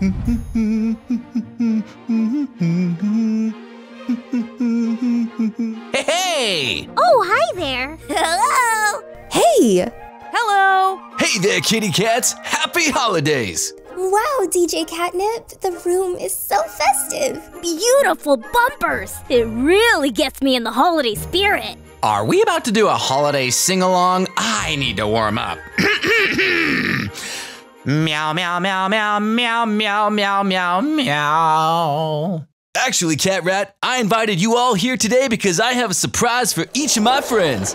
Hey! Oh, hi there. Hello. Hey! Hello. Hey there, kitty cats! Happy holidays! Wow, DJ Catnip, the room is so festive. Beautiful bumpers. It really gets me in the holiday spirit. Are we about to do a holiday sing-along? I need to warm up. Meow, meow, meow, meow, meow, meow, meow, meow, meow. Actually, Cat Rat, I invited you all here today because I have a surprise for each of my friends.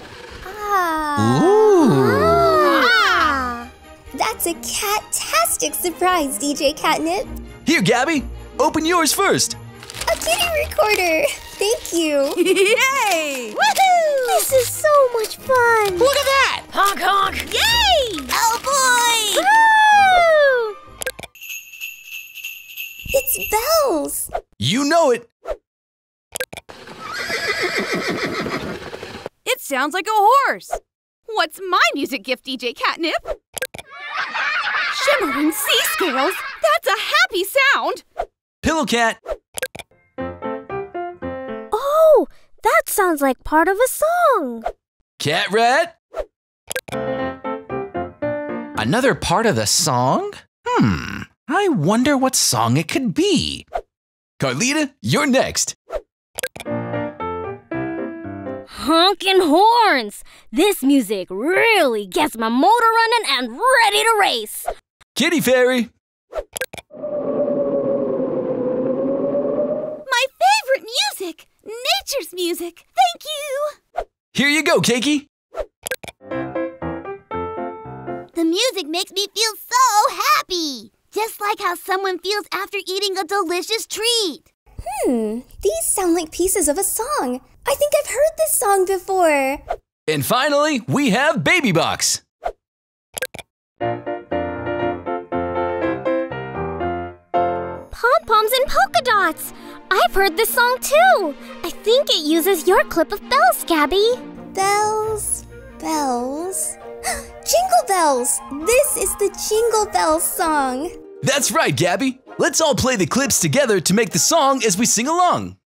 That's a cat-tastic surprise, DJ Catnip. Here, Gabby, open yours first. A kitty recorder. Thank you. Yay! Woohoo! This is so much fun. Look at that! Honk, honk. Yay! Oh boy! Woo! It's bells. You know it. It sounds like a horse. What's my music gift, DJ Catnip? Shimmering sea scales. That's a happy sound. Pillow Cat. Oh, that sounds like part of a song. Cat Rat. Another part of the song? I wonder what song it could be. Carlita, you're next. Honkin' horns. This music really gets my motor running and ready to race. Kitty Fairy. My favorite music. Nature's music. Thank you. Here you go, Cakey. The music makes me feel so happy. Just like how someone feels after eating a delicious treat. These sound like pieces of a song. I think I've heard this song before. And finally, we have Baby Box. Pom-poms and polka dots. I've heard this song too. I think it uses your clip of bells, Gabby. Bells, bells. Jingle bells. This is the Jingle Bells song. That's right, Gabby. Let's all play the clips together to make the song as we sing along.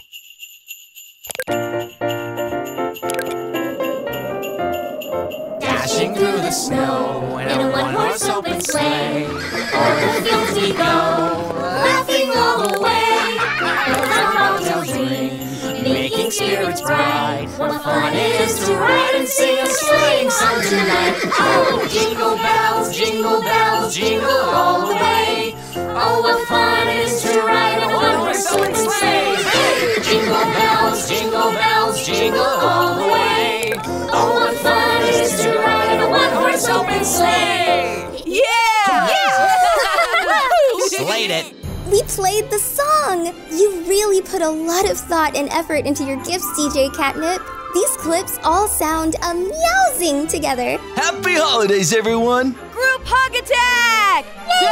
Dashing through the snow in a one-horse open sleigh. O'er the fields we go, laughing all the way. Bells on bobtails ring, making spirits bright. What fun it is to ride and sing a sleighing song tonight. Oh, jingle bells, jingle all the way. Oh, what fun it is to ride a one-horse open sleigh. Hey, jingle bells, jingle all the way. Oh, what fun it is to ride a one-horse open sleigh. Yeah! Slayed it. We played the song. You really put a lot of thought and effort into your gifts, DJ Catnip. These clips all sound amusing together. Happy holidays, everyone. Group hug attack!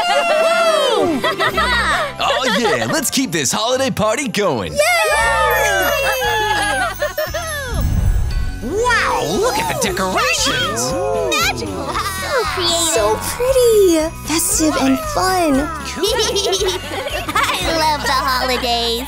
Oh yeah, let's keep this holiday party going. Wow, look at the decorations. Magical. So creative. So pretty. Festive and fun. I love the holidays.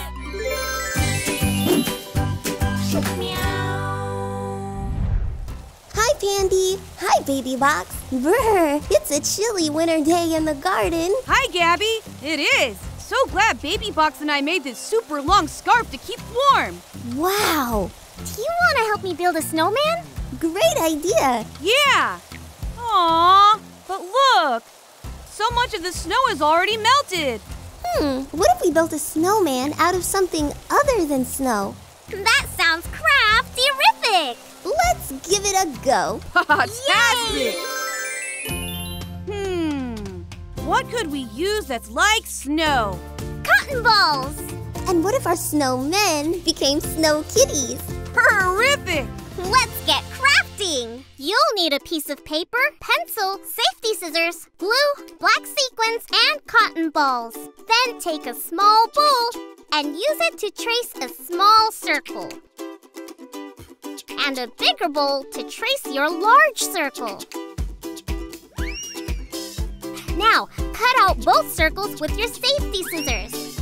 Hi, Pandy. Hi, Baby Box. Brr, it's a chilly winter day in the garden. Hi, Gabby. It is. So glad Baby Box and I made this super long scarf to keep warm. Wow. Do you want to help me build a snowman? Great idea. Yeah. Aww. But look. So much of the snow is already melted. What if we built a snowman out of something other than snow? That sounds crafty-rific. Let's give it a go. Fantastic. What could we use that's like snow? Cotton balls. And what if our snowmen became snow kitties? Horrific. Let's get crafting. You'll need a piece of paper, pencil, safety scissors, glue, black sequins, and cotton balls. Then take a small bowl and use it to trace a small circle. And a bigger bowl to trace your large circle. Now Now, cut out both circles with your safety scissors.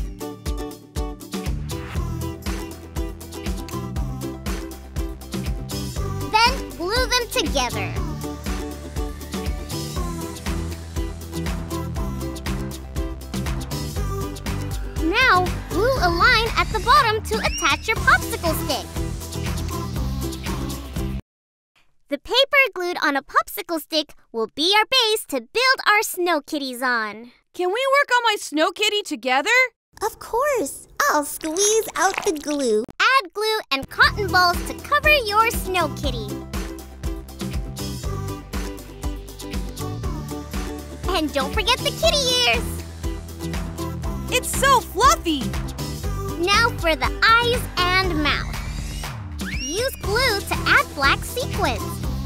Then, glue them together. Now, glue a line at the bottom to attach your popsicle stick. The paper glued on a popsicle stick will be our base to build our snow kitties on. Can we work on my snow kitty together? Of course. I'll squeeze out the glue. Add glue and cotton balls to cover your snow kitty. And don't forget the kitty ears. It's so fluffy! Now for the eyes and mouth. Use glue to add black sequins.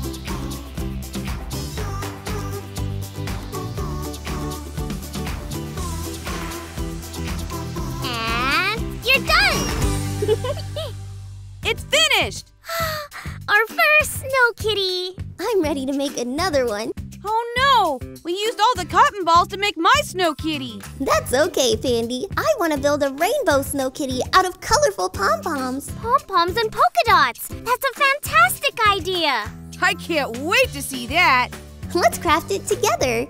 And you're done! It's finished! Our first snow kitty. I'm ready to make another one. Oh no! We used all the cotton balls to make my snow kitty! That's okay, Pandy. I want to build a rainbow snow kitty out of colorful pom-poms. Pom-poms and polka dots. That's a fantastic idea. I can't wait to see that! Let's craft it together.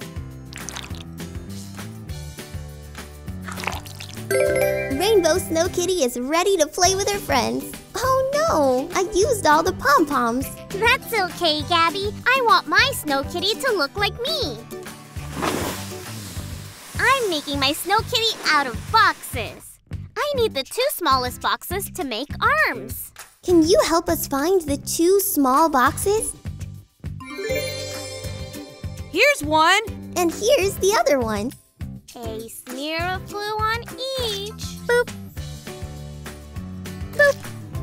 Rainbow Snow Kitty is ready to play with her friends. Oh no, I used all the pom-poms. That's okay, Gabby. I want my snow kitty to look like me. I'm making my snow kitty out of boxes. I need the 2 smallest boxes to make arms. Can you help us find the 2 small boxes? Here's one! And here's the other one. A smear of glue on each. Boop. Boop.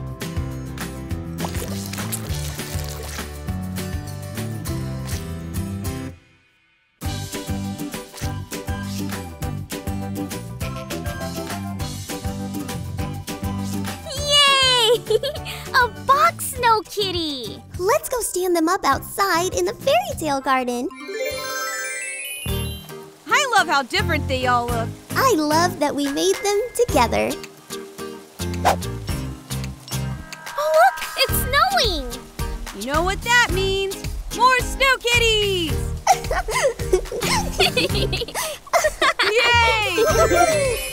Yay! A box snow kitty! Let's go stand them up outside in the fairy tale garden. I love how different they all look. I love that we made them together. Oh, look! It's snowing! You know what that means? More snow kitties! Yay!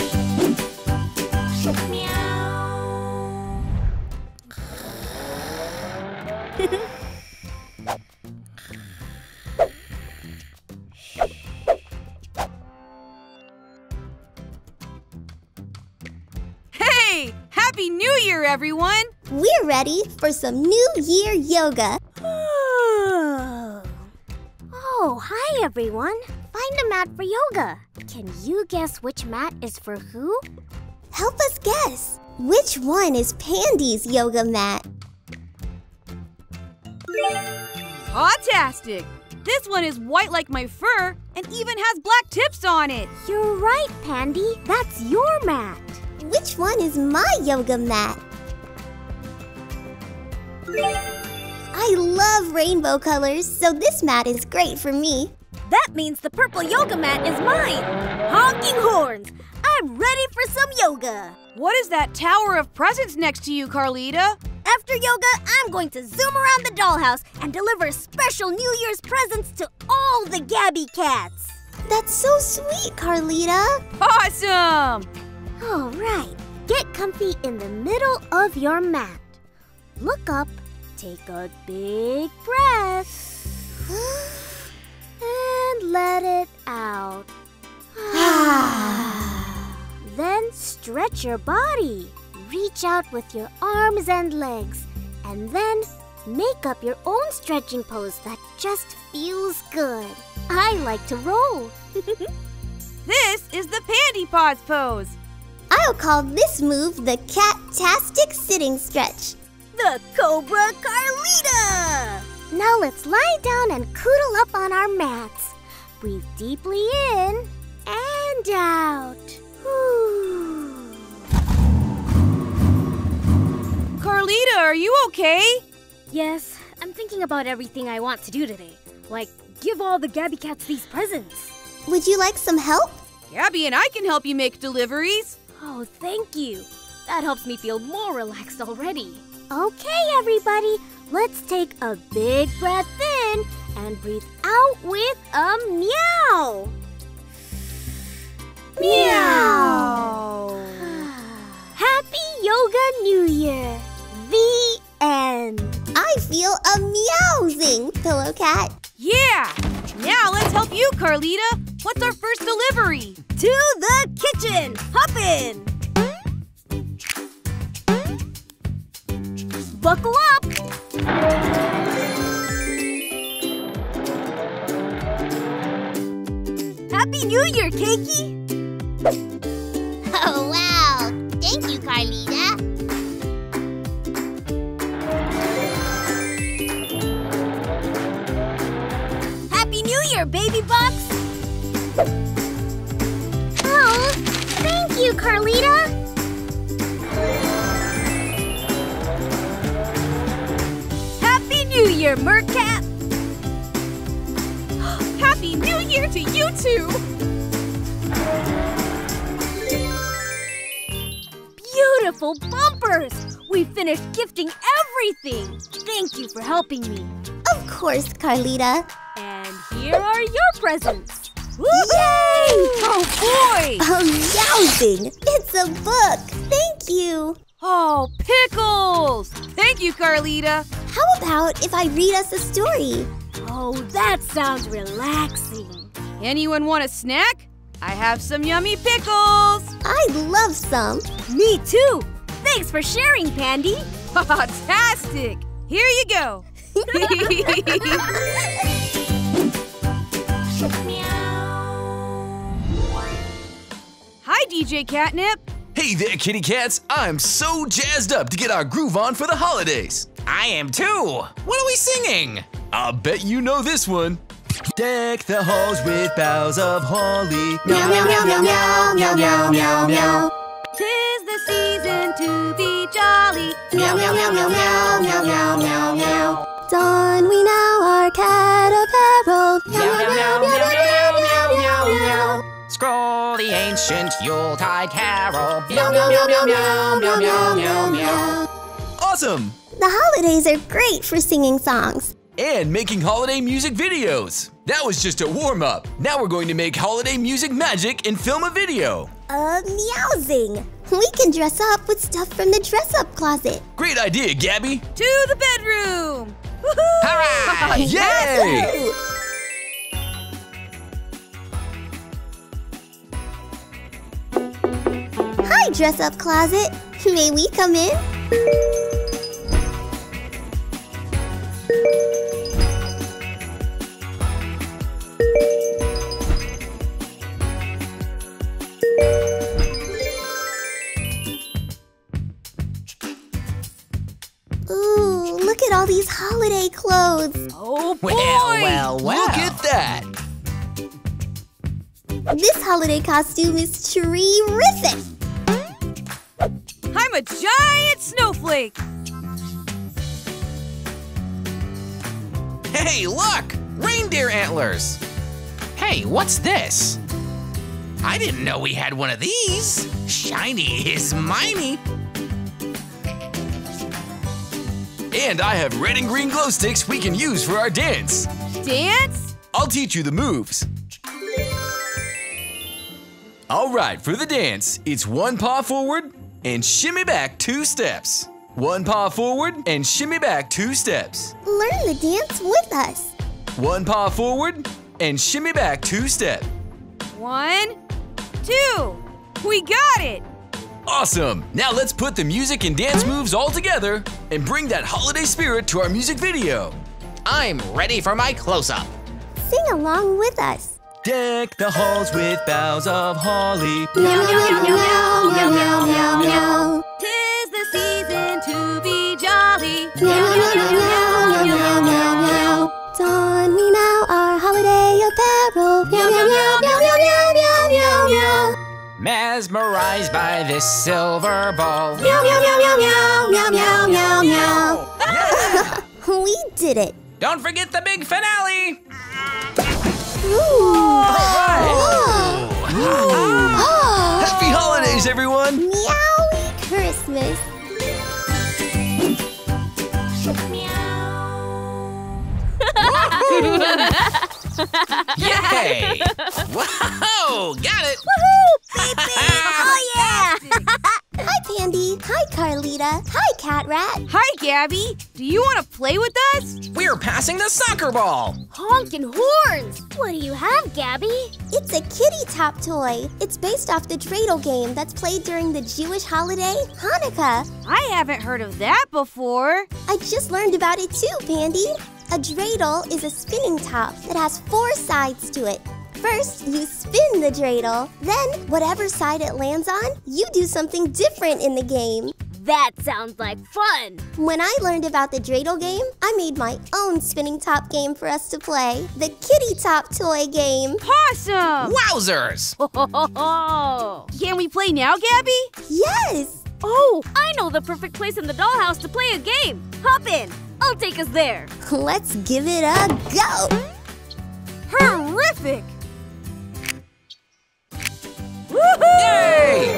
Hey! Happy New Year, everyone! We're ready for some New Year yoga. Oh, hi everyone. Find a mat for yoga. Can you guess which mat is for who? Help us guess. Which one is Pandy's yoga mat? Fantastic! This one is white like my fur and even has black tips on it. You're right, Pandy. That's your mat. Which one is my yoga mat? I love rainbow colors, so this mat is great for me. That means the purple yoga mat is mine. Honking horns! I'm ready for some yoga. What is that tower of presents next to you, Carlita? After yoga, I'm going to zoom around the dollhouse and deliver special New Year's presents to all the Gabby cats. That's so sweet, Carlita. Awesome! All right. Get comfy in the middle of your mat. Look up. Take a big breath. And let it out. Then stretch your body. Reach out with your arms and legs. And then make up your own stretching pose that just feels good. I like to roll. This is the Pandy Paws pose. I'll call this move the Cat-tastic sitting stretch. The Cobra Carlita! Now let's lie down and cuddle up on our mats. Breathe deeply in and out. Whew. Carlita, are you okay? Yes, I'm thinking about everything I want to do today. Like, give all the Gabby cats these presents. Would you like some help? Gabby and I can help you make deliveries. Oh, thank you. That helps me feel more relaxed already. Okay, everybody, let's take a big breath in and breathe out with a meow. Meow. Happy Yoga New Year. The end. I feel a meowsing, Pillow Cat. Yeah! Now let's help you, Carlita. What's our first delivery? To the kitchen! Hop in! Buckle up. Happy New Year, Cakey! Oh, wow. Thank you, Carlita. Happy New Year, Baby Box! Oh, thank you, Carlita. Happy New Year, Mercat! Happy New Year to you two! Beautiful bumpers! We finished gifting everything! Thank you for helping me. Of course, Carlita. And here are your presents. Yay! Oh, boy! Meowsing! It's a book! Thank you! Oh, pickles! Thank you, Carlita. How about if I read us a story? Oh, that sounds relaxing. Anyone want a snack? I have some yummy pickles. I'd love some. Me too! Thanks for sharing, Pandy! Fantastic! Here you go. Hi, DJ Catnip. Hey there, kitty cats. I'm so jazzed up to get our groove on for the holidays. I am too. What are we singing? I'll bet you know this one. Deck the halls with boughs of holly. Meow, meow, meow, meow, meow, meow, meow, meow, meow. 'Tis the season to be jolly. Meow, meow, meow, meow, meow, meow, meow, meow, meow. Don we now our cat apparel. Meow, meow, meow, meow, meow, meow, meow, meow. Scroll the ancient Yuletide carol. Meow, meow, meow, meow, meow, meow, meow, meow, meow. Awesome! The holidays are great for singing songs. And making holiday music videos. That was just a warm-up. Now we're going to make holiday music magic and film a video. Meowsing. We can dress up with stuff from the dress-up closet. Great idea, Gabby. To the bedroom. Woohoo! Hooray! Yay! Hi, dress-up closet. May we come in? Ooh, look at all these holiday clothes. Oh, boy! Well. Look at that. This holiday costume is terrific. I'm a giant snowflake. Hey, look! Reindeer antlers! Hey, what's this? I didn't know we had one of these. Shiny is miney. And I have red and green glow sticks we can use for our dance. Dance? I'll teach you the moves. All right, for the dance, it's one paw forward and shimmy back 2 steps. One paw forward and shimmy back 2 steps. Learn the dance with us. One paw forward and shimmy back 2 steps. 1, 2. We got it. Awesome! Now let's put the music and dance moves all together and bring that holiday spirit to our music video. I'm ready for my close-up. Sing along with us. Deck the halls with boughs of holly. Meow, meow, meow, meow, meow, meow, meow, meow. 'Tis the season to be jolly. Meow, meow, meow, meow, meow, meow, meow. Don we now our holiday apparel. Meow, meow, meow, meow, meow, meow, meow, meow. Mesmerized by this silver ball. Meow, meow, meow, meow, meow, meow, meow, meow. Yeah! We did it. Don't forget the big finale! Ooh. All right! Yay! Whoa! Got it! Oh, yeah! Hi, Pandy. Hi, Carlita. Hi, Cat Rat. Hi, Gabby. Do you want to play with us? We're passing the soccer ball. Honkin' horns! What do you have, Gabby? It's a kitty top toy. It's based off the dreidel game that's played during the Jewish holiday, Hanukkah. I haven't heard of that before. I just learned about it too, Pandy. A dreidel is a spinning top that has 4 sides to it. First, you spin the dreidel. Then, whatever side it lands on, you do something different in the game. That sounds like fun! When I learned about the dreidel game, I made my own spinning top game for us to play. The kitty top toy game. Awesome! Wowzers! Can we play now, Gabby? Yes! Oh, I know the perfect place in the dollhouse to play a game. Hop in. I'll take us there. Let's give it a go! Terrific! Yay!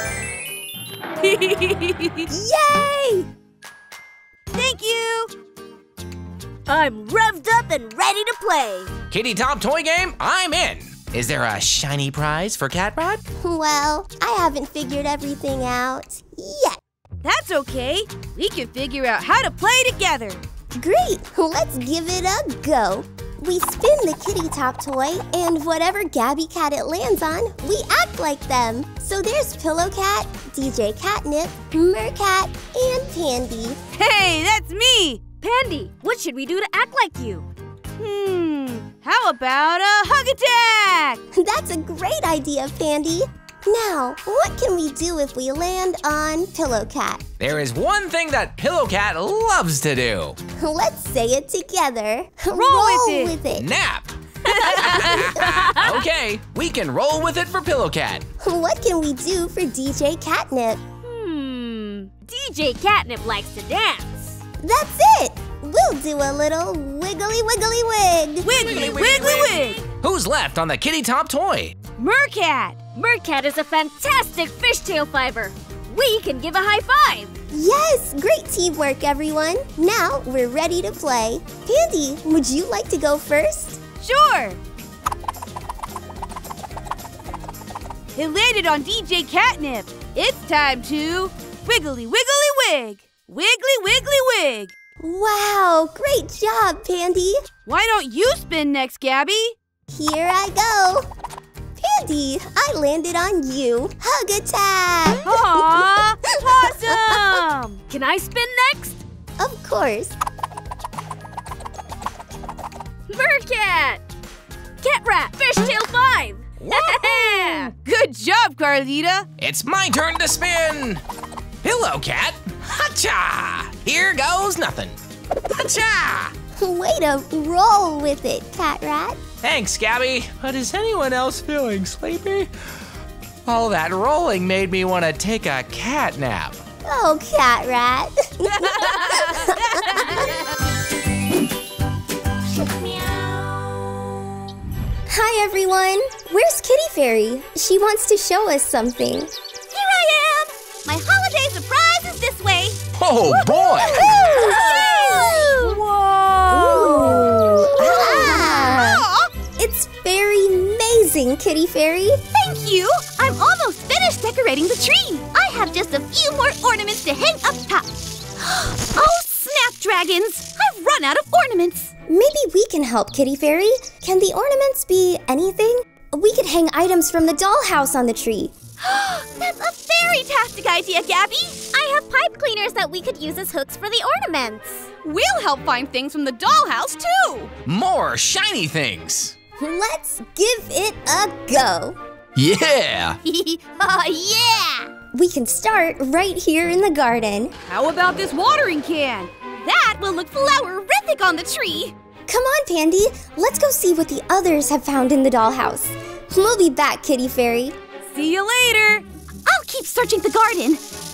Yay! Thank you! I'm revved up and ready to play. Kitty top toy game? I'm in. Is there a shiny prize for Cat Rat? Well, I haven't figured everything out yet. That's okay. We can figure out how to play together. Great! Let's give it a go. We spin the kitty top toy, and whatever Gabby Cat it lands on, we act like them. So there's Pillow Cat, DJ Catnip, Mercat, and Pandy. Hey, that's me! Pandy, what should we do to act like you? How about a hug attack? That's a great idea, Pandy. Now, what can we do if we land on Pillow Cat? There is one thing that Pillow Cat loves to do. Let's say it together. Roll with it. Nap. Okay, we can roll with it for Pillow Cat. What can we do for DJ Catnip? DJ Catnip likes to dance. That's it! We'll do a little wiggly wiggly wig. Wiggly, wiggly, wig! Who's left on the kitty top toy? Mercat! Mercat is a fantastic fishtail fiber. We can give a high five. Yes! Great teamwork, everyone. Now we're ready to play. Pandy, would you like to go first? Sure! It landed on DJ Catnip. It's time to wiggly, wiggly, wig! Wiggly, wiggly, wig! Wow! Great job, Pandy. Why don't you spin next, Gabby? Here I go. Pandy, I landed on you. Hug attack! Aw! Awesome! Can I spin next? Of course. Mercat! Cat Rat, fishtail 5! Good job, Carlita! It's my turn to spin. Pillow Cat. Ha-cha! Here goes nothing. Ha-cha! Way to roll with it, Cat Rat. Thanks, Gabby. But is anyone else feeling sleepy? All that rolling made me want to take a cat nap. Oh, Cat Rat. Hi, everyone. Where's Kitty Fairy? She wants to show us something. Here I am! My holiday surprise is this way. Oh, boy! Whoa! Ah. It's very amazing, Kitty Fairy. Thank you! I'm almost finished decorating the tree. I have just a few more ornaments to hang up top. Oh, snapdragons! I've run out of ornaments. Maybe we can help, Kitty Fairy. Can the ornaments be anything? We could hang items from the dollhouse on the tree. That's a fairy-tastic idea, Gabby. I have pipe cleaners that we could use as hooks for the ornaments. We'll help find things from the dollhouse, too! More shiny things. Let's give it a go. Yeah! Oh, yeah! We can start right here in the garden. How about this watering can? That will look flowerific on the tree. Come on, Pandy. Let's go see what the others have found in the dollhouse. We'll be back, Kitty Fairy. See you later! I'll keep searching the garden.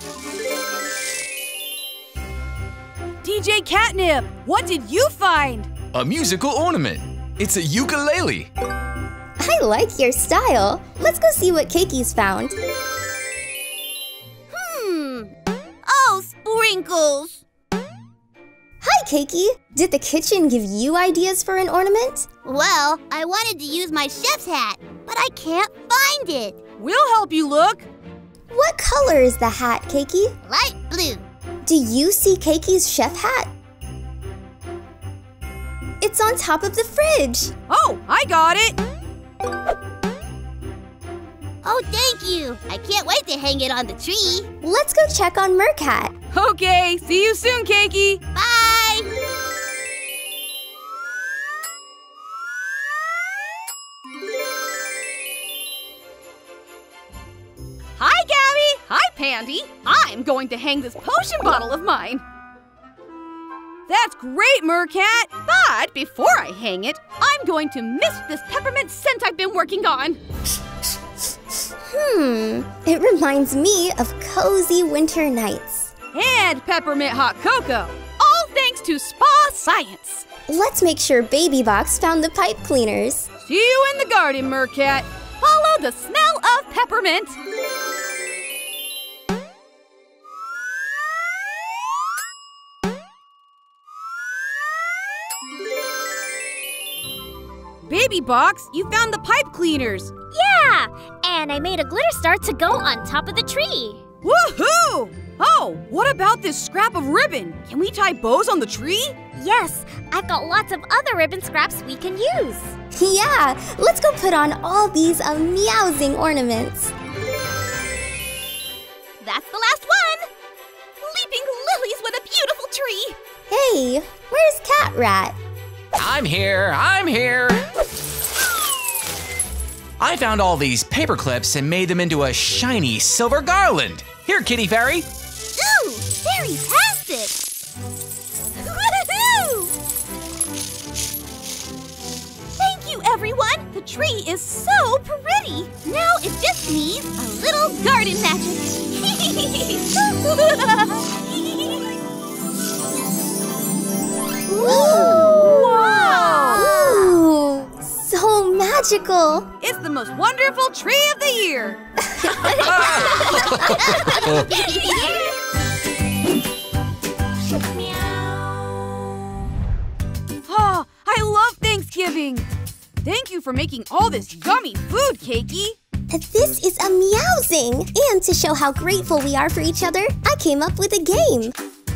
DJ Catnip, what did you find? A musical ornament. It's a ukulele. I like your style. Let's go see what Keki's found. Oh, sprinkles. Hi, Keiki. Did the kitchen give you ideas for an ornament? Well, I wanted to use my chef's hat, but I can't find it. We'll help you look. What color is the hat, Keiki? Light blue. Do you see Keiki's chef hat? It's on top of the fridge. Oh, I got it. Oh, thank you. I can't wait to hang it on the tree. Let's go check on Mercat. Okay, see you soon, Keiki. Bye. Hi, Gabby. Hi, Pandy. I'm going to hang this potion bottle of mine. That's great, Mercat. But before I hang it, I'm going to mist this peppermint scent I've been working on. It reminds me of cozy winter nights. And peppermint hot cocoa. All thanks to spa science. Let's make sure Baby Box found the pipe cleaners. See you in the garden, Mercat. Follow the smell of peppermint. Baby Box, you found the pipe cleaners. Yeah! And I made a glitter star to go on top of the tree. Woohoo! Oh, what about this scrap of ribbon? Can we tie bows on the tree? Yes, I've got lots of other ribbon scraps we can use. Yeah, let's go put on all these meowsing ornaments. That's the last one! Leaping lilies with a beautiful tree! Hey, where's Cat Rat? I'm here. I found all these paper clips and made them into a shiny silver garland. Here, Kitty Fairy. Ooh, fairy-tastic! Woohoo! Thank you, everyone! The tree is so pretty! Now it just needs a little garden magic! Wow! Ooh, so magical! It's the most wonderful tree of the year! Oh, I love Thanksgiving! Thank you for making all this yummy food, Keiki! This is a meowsing! And to show how grateful we are for each other, I came up with a game.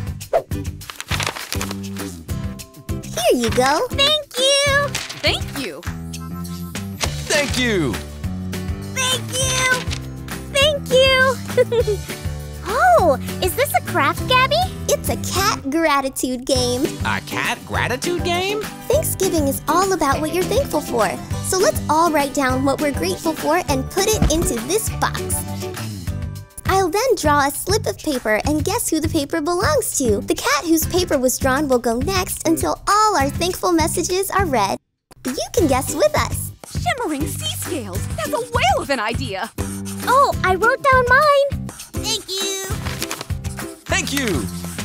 Here you go. Thank you! Thank you! Thank you. Thank you! Thank you! Oh, is this a craft, Gabby? It's a cat gratitude game. A cat gratitude game? Thanksgiving is all about what you're thankful for. So let's all write down what we're grateful for and put it into this box. I'll then draw a slip of paper and guess who the paper belongs to. The cat whose paper was drawn will go next until all our thankful messages are read. You can guess with us. Shimmering sea scales! That's a whale of an idea! Oh, I wrote down mine. Thank you! Thank you.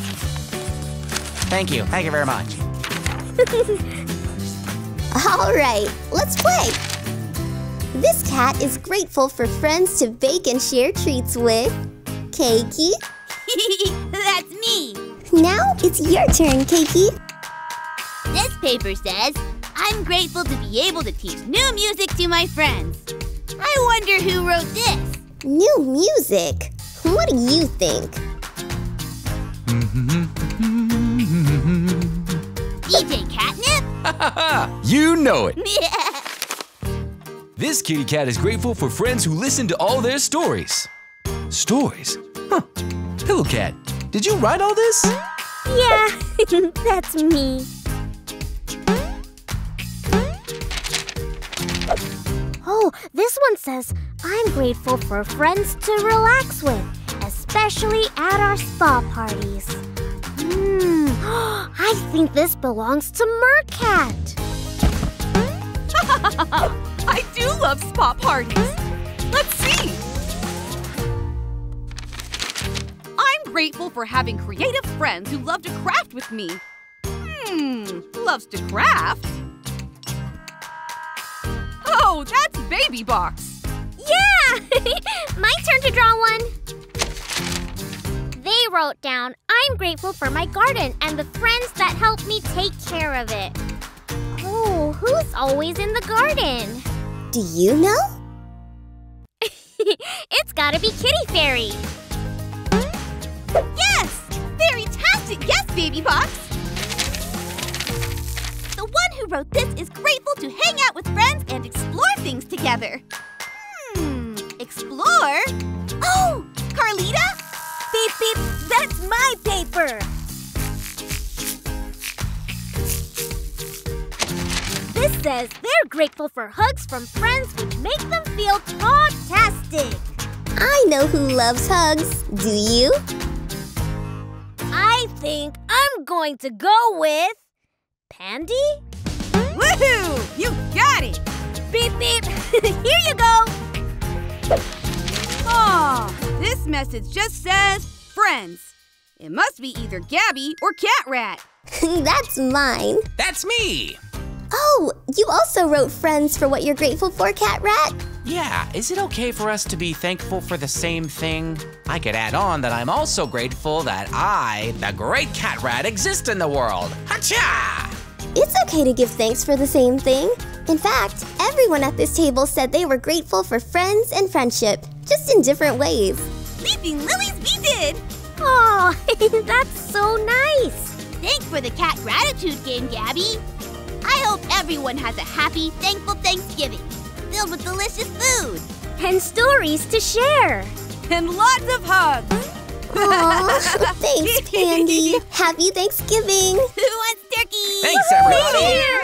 Thank you. Thank you very much. All right, let's play. This cat is grateful for friends to bake and share treats with. Keiki. That's me! Now it's your turn, Keiki. This paper says, I'm grateful to be able to teach new music to my friends. I wonder who wrote this? New music. What do you think? DJ Catnip? You know it. This kitty cat is grateful for friends who listen to all their stories. Stories? Huh. Pillow Cat, did you write all this? Yeah, that's me. Oh, this one says, I'm grateful for friends to relax with, especially at our spa parties. I think this belongs to Mercat. I do love spa parties! Let's see! I'm grateful for having creative friends who love to craft with me. Loves to craft? Oh, that's Baby Box! Yeah! My turn to draw one. They wrote down, I'm grateful for my garden and the friends that help me take care of it. Oh, who's always in the garden? Do you know? It's gotta be Kitty Fairy. Yes! Very-tastic yes, Baby Box! The one who wrote this is grateful to hang out with friends and explore things together. Explore? Oh, Carlita? Beep, beep, that's my paper. This says they're grateful for hugs from friends which make them feel fantastic. I know who loves hugs. Do you? I think I'm going to go with Pandy? Woohoo! You got it! Beep, beep. Here you go. Aw, this message just says friends. It must be either Gabby or Cat Rat. That's mine. That's me. Oh, you also wrote friends for what you're grateful for, Cat Rat? Yeah, is it okay for us to be thankful for the same thing? I could add on that I'm also grateful that I, the great Cat Rat, exist in the world. Hacha! It's okay to give thanks for the same thing. In fact, everyone at this table said they were grateful for friends and friendship, just in different ways. Leaping Lilies we did! Oh, that's so nice. Thanks for the cat gratitude game, Gabby. I hope everyone has a happy, thankful Thanksgiving, filled with delicious food. And stories to share. And lots of hugs. Aw, thanks, Pandy. Happy Thanksgiving. Who wants turkey? Thanks, everybody. Here.